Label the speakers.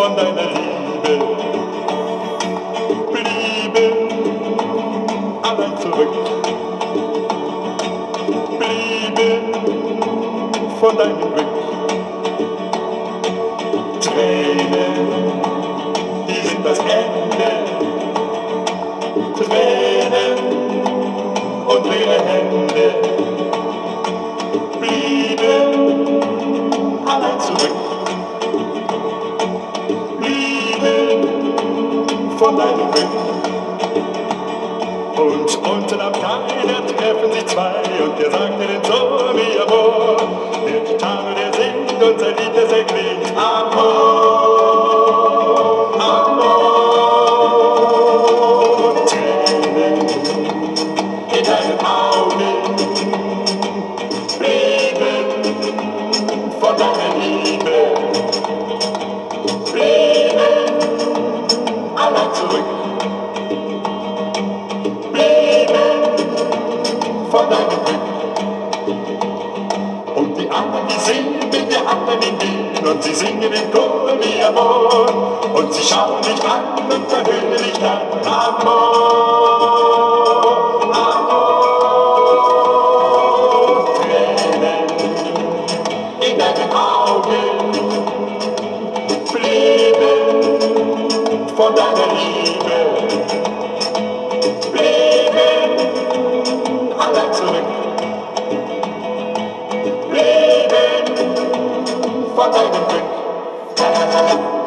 Speaker 1: von deiner Liebe, blieben allein zurück, blieben von deinem Glück. Tränen, die sind das Ende, Tränen und leere Hände, blieben allein zurück, blieben von deinem Glück. Und unten am Kai, da treffen sich zwei, und der sagt ihnen so wie Amor. Der Gitarre, der singt und sein Lied, das erklingt. Amor, Amor. Tränen in deinen Augen, blieben von deiner Liebe, blieben allein zurück, von deinem Glück. Und die anderen, die singen mit der anderen in Wien, und sie singen in Chor wie Amor, und sie schauen dich an und verhöhnen dich dann. Amor, Amor. Tränen in deinen Augen, blieben von deiner Liebe, blieben allein zurück, blieben von deinem Glück.